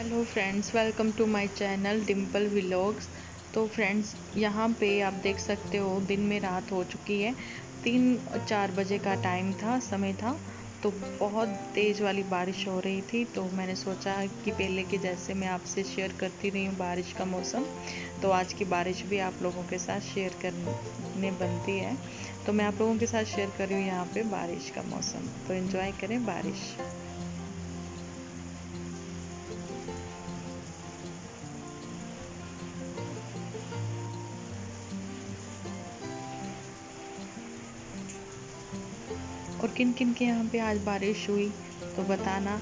Hello friends, welcome to my channel Dimple vlogs. तो friends, यहाँ पे आप देख सकते हो दिन में रात हो चुकी है। 3-4 बजे का समय था। तो बहुत तेज़ वाली बारिश हो रही थी। तो मैंने सोचा कि पहले के जैसे मैं आपसे शेयर करती रही हूँ बारिश का मौसम, तो आज की बारिश भी आप लोगों के साथ शेयर करने बनती है। तो मैं आप लोगों के साथ शेयर कर रही हूँ यहाँ पे बारिश का मौसम। तो एंजॉय करें बारिश। और किन किन के यहाँ पे आज बारिश हुई तो बताना।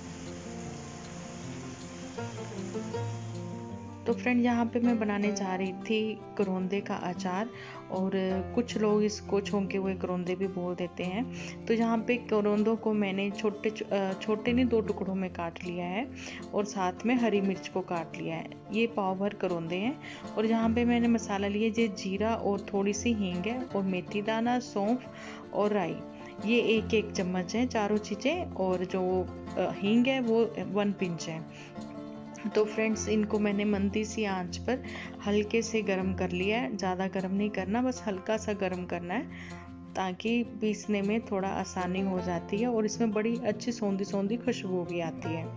तो फ्रेंड, यहाँ पे मैं बनाने जा रही थी करौंदे का अचार, और कुछ लोग इसको छौंके हुए करौंदे भी बोल देते हैं। तो यहाँ पे करौंदों को मैंने छोटे नहीं 2 टुकड़ों में काट लिया है, और साथ में हरी मिर्च को काट लिया है। ये पाव भर करौंदे हैं। और यहाँ पे मैंने मसाला लिए, ये जीरा और थोड़ी सी हींग है, और मेथी दाना, सौंफ और राई, ये 1-1 चम्मच है चारों चीज़ें। और जो हींग है वो 1 पिंच है। तो फ्रेंड्स, इनको मैंने मंदी सी आंच पर हल्के से गरम कर लिया है। ज़्यादा गरम नहीं करना, बस हल्का सा गरम करना है, ताकि पीसने में थोड़ा आसानी हो जाती है, और इसमें बड़ी अच्छी सौंधी सौंधी खुशबू भी आती है।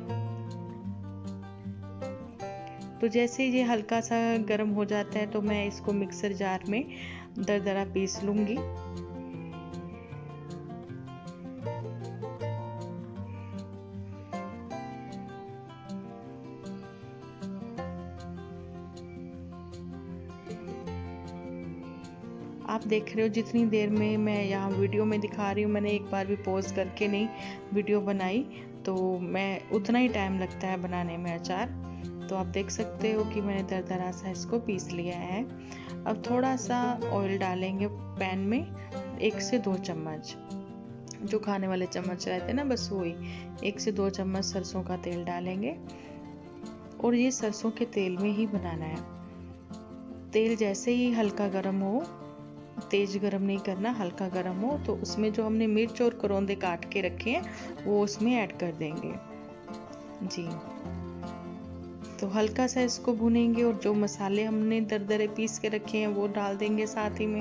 तो जैसे ये हल्का सा गरम हो जाता है, तो मैं इसको मिक्सर जार में दरदरा पीस लूँगी। आप देख रहे हो जितनी देर में मैं यहाँ वीडियो में दिखा रही हूँ, मैंने एक बार भी पॉज करके नहीं वीडियो बनाई। तो मैं उतना ही टाइम लगता है बनाने में अचार। तो आप देख सकते हो कि मैंने दरदरा सा इसको पीस लिया है। अब थोड़ा सा ऑयल डालेंगे पैन में, 1 से 2 चम्मच, जो खाने वाले चम्मच रहते हैं ना, बस वही 1 से 2 चम्मच सरसों का तेल डालेंगे। और ये सरसों के तेल में ही बनाना है। तेल जैसे ही हल्का गर्म हो, तेज गरम नहीं करना, हल्का गरम हो, तो उसमें जो हमने मिर्च और करौंदे काट के रखे हैं वो उसमें ऐड कर देंगे जी। तो हल्का सा इसको भूनेंगे, और जो मसाले हमने दरदरे पीस के रखे हैं वो डाल देंगे साथ ही में।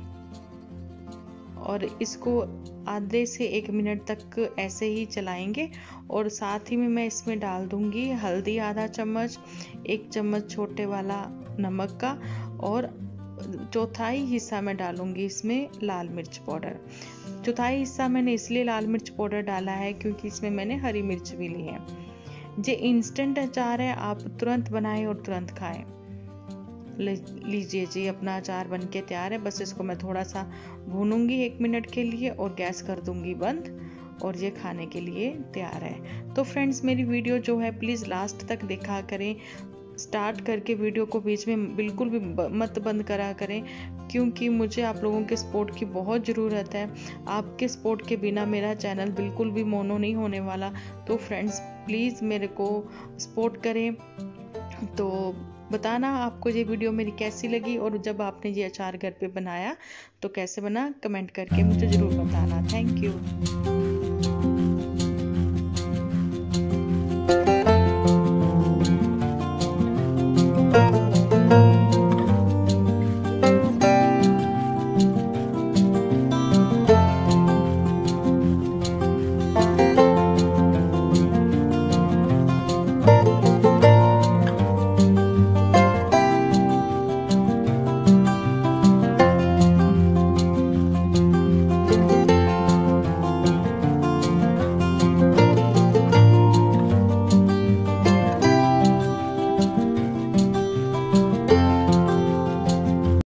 और इसको आधे से 1 मिनट तक ऐसे ही चलाएंगे। और साथ ही में मैं इसमें डाल दूंगी हल्दी आधा चम्मच, 1 चम्मच छोटे वाला नमक का, और चौथाई हिस्सा मैं डालूंगी इसमें लाल मिर्च पाउडर। चौथाई हिस्सा मैंने इसलिए लाल मिर्च पाउडर डाला है क्योंकि इसमें मैंने हरी मिर्च भी ली है। ये इंस्टेंट अचार है, आप तुरंत बनाएं और तुरंत खाएं। लीजिए जी, अपना अचार बन के तैयार है। बस इसको मैं थोड़ा सा भूनूंगी 1 मिनट के लिए, और गैस कर दूंगी बंद, और ये खाने के लिए तैयार है। तो फ्रेंड्स, मेरी वीडियो जो है प्लीज़ लास्ट तक देखा करें। स्टार्ट करके वीडियो को बीच में बिल्कुल भी मत बंद करा करें, क्योंकि मुझे आप लोगों के सपोर्ट की बहुत ज़रूरत है। आपके सपोर्ट के बिना मेरा चैनल बिल्कुल भी मोनो नहीं होने वाला। तो फ्रेंड्स, प्लीज़ मेरे को सपोर्ट करें। तो बताना आपको ये वीडियो मेरी कैसी लगी, और जब आपने ये अचार घर पे बनाया तो कैसे बना, कमेंट करके मुझे ज़रूर बताना। Thank you.